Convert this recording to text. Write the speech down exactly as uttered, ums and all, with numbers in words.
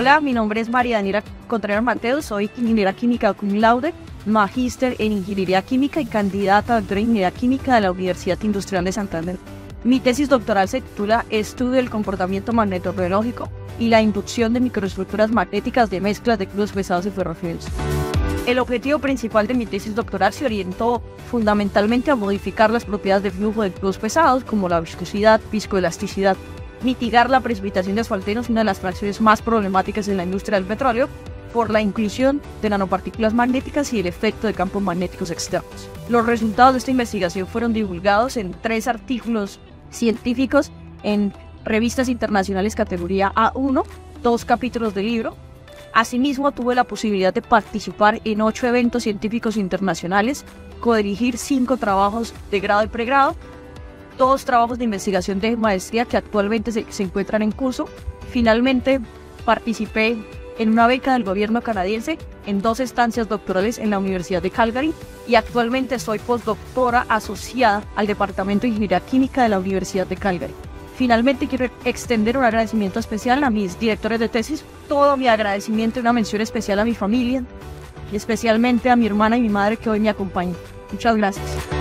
Hola, mi nombre es María Daniela Contreras Mateo, soy ingeniera química cum laude, magíster en ingeniería química y candidata a doctora en ingeniería química de la Universidad Industrial de Santander. Mi tesis doctoral se titula Estudio del comportamiento magnetorreológico y la inducción de microestructuras magnéticas de mezclas de crudos pesados y ferroafines. El objetivo principal de mi tesis doctoral se orientó fundamentalmente a modificar las propiedades de flujo de crudos pesados como la viscosidad, viscoelasticidad, mitigar la precipitación de asfaltenos, una de las fracciones más problemáticas en la industria del petróleo, por la inclusión de nanopartículas magnéticas y el efecto de campos magnéticos externos. Los resultados de esta investigación fueron divulgados en tres artículos científicos en revistas internacionales categoría A uno, dos capítulos del libro. Asimismo, tuve la posibilidad de participar en ocho eventos científicos internacionales, codirigir cinco trabajos de grado y pregrado, dos trabajos de investigación de maestría que actualmente se, se encuentran en curso. Finalmente, participé en una beca del gobierno canadiense en dos estancias doctorales en la Universidad de Calgary y actualmente soy postdoctora asociada al Departamento de Ingeniería Química de la Universidad de Calgary. Finalmente, quiero extender un agradecimiento especial a mis directores de tesis, todo mi agradecimiento y una mención especial a mi familia y especialmente a mi hermana y mi madre que hoy me acompañan. Muchas gracias.